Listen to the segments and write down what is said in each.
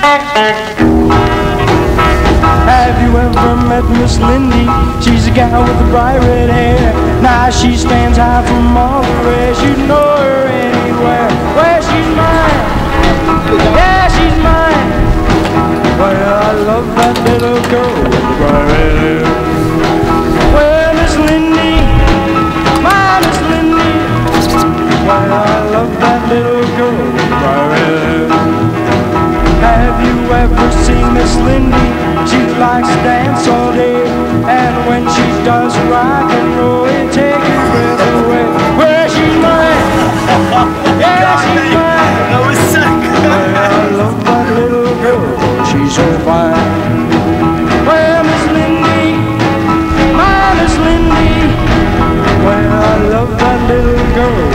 Have you ever met Miss Lindy? She's a gal with the bright red hair. Now she stands high from all the rest. You know her anywhere. Well, she's mine. Yeah, she's mine. Well, I love that little girl with the bright red hair. Well, Miss Lindy, my Miss Lindy. Well, I love that little girl with the bright red hair. Have you ever seen Miss Lindy? She likes to dance all day, and when she does rock and roll, it takes your breath away. Well, she's mine. Yeah, she's mine. That was sick. Well, I love that little girl. She's so fine. Well, Miss Lindy, my Miss Lindy. Well, I love that little girl.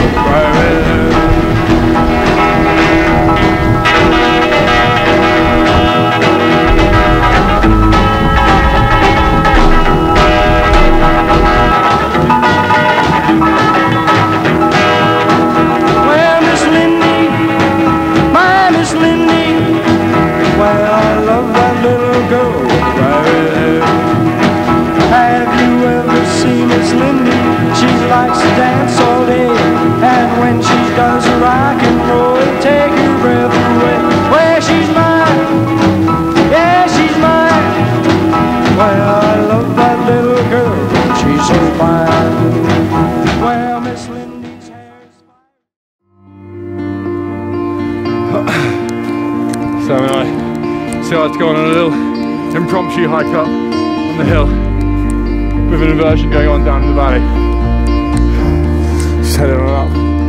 So anyway, so let's go on a little impromptu hike up on the hill with an inversion going on down in the valley. Just heading on up.